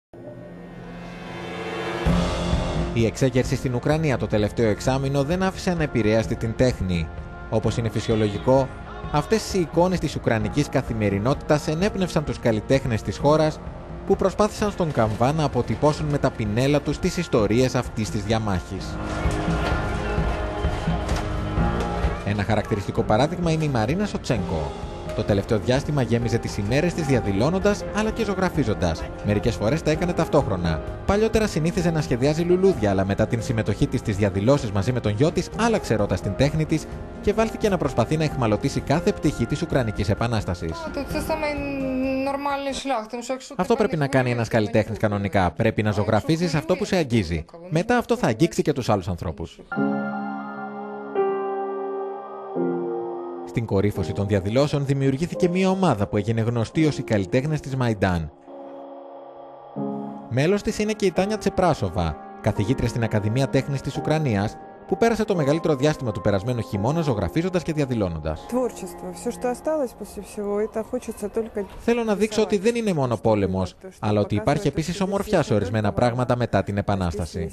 Η εξέγερση στην Ουκρανία το τελευταίο εξάμηνο δεν άφησε ανεπηρέαστη την τέχνη. Όπως είναι φυσιολογικό, αυτές οι εικόνες της ουκρανικής καθημερινότητας ενέπνευσαν τους καλλιτέχνες της χώρας που προσπάθησαν στον καμβά να αποτυπώσουν με τα πινέλα τους τις ιστορίες αυτής της διαμάχης. Ένα χαρακτηριστικό παράδειγμα είναι η Μαρίνα Σοτσένκο. Το τελευταίο διάστημα γέμιζε τις ημέρες της διαδηλώνοντας αλλά και ζωγραφίζοντας. Μερικές φορές τα έκανε ταυτόχρονα. Παλιότερα συνήθιζε να σχεδιάζει λουλούδια, αλλά μετά την συμμετοχή της στις διαδηλώσεις μαζί με τον γιο της, άλλαξε ρότα στην τέχνη της και βάλθηκε να προσπαθεί να αιχμαλωτήσει κάθε πτυχή της Ουκρανικής Επανάστασης. Αυτό πρέπει να κάνει ένας καλλιτέχνης κανονικά. Πρέπει να ζωγραφίζεις αυτό που σε αγγίζει. Μετά αυτό θα αγγίξει και τους άλλους ανθρώπους. Στην κορύφωση των διαδηλώσεων δημιουργήθηκε μια ομάδα που έγινε γνωστή ως οι καλλιτέχνες της Μαϊντάν. Μέλος της είναι και η Τάνια Τσεπράσοβα, καθηγήτρια στην Ακαδημία Τέχνης της Ουκρανίας, που πέρασε το μεγαλύτερο διάστημα του περασμένου χειμώνα ζωγραφίζοντας και διαδηλώνοντας. Θέλω να δείξω ότι δεν είναι μόνο πόλεμος, αλλά ότι υπάρχει επίσης ομορφιά σε ορισμένα πράγματα μετά την Επανάσταση.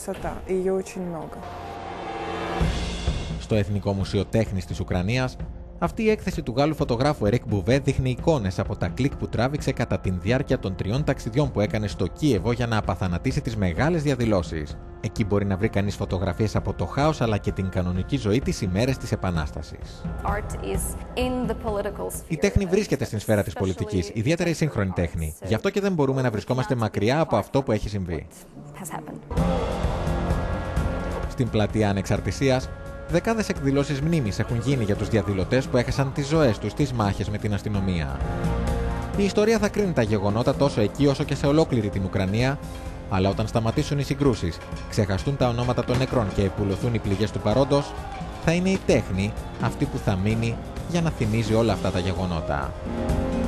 Στο Εθνικό Μουσείο Τέχνης της Ουκρανίας, αυτή η έκθεση του Γάλλου φωτογράφου Ερίκ Μπουβέ δείχνει εικόνες από τα κλικ που τράβηξε κατά τη διάρκεια των 3 ταξιδιών που έκανε στο Κίεβο για να απαθανατήσει τις μεγάλες διαδηλώσεις. Εκεί μπορεί να βρει κανείς φωτογραφίες από το χάος αλλά και την κανονική ζωή τις ημέρες της Επανάστασης. Η τέχνη βρίσκεται στην σφαίρα της πολιτικής, ιδιαίτερα η σύγχρονη τέχνη. Γι' αυτό και δεν μπορούμε να βρισκόμαστε μακριά από αυτό που έχει συμβεί. Στην πλατεία Ανεξαρτησίας, δεκάδες εκδηλώσεις μνήμης έχουν γίνει για τους διαδηλωτές που έχασαν τις ζωές τους στις μάχες με την αστυνομία. Η ιστορία θα κρίνει τα γεγονότα τόσο εκεί όσο και σε ολόκληρη την Ουκρανία, αλλά όταν σταματήσουν οι συγκρούσεις, ξεχαστούν τα ονόματα των νεκρών και επουλωθούν οι πληγές του παρόντος, θα είναι η τέχνη αυτή που θα μείνει για να θυμίζει όλα αυτά τα γεγονότα.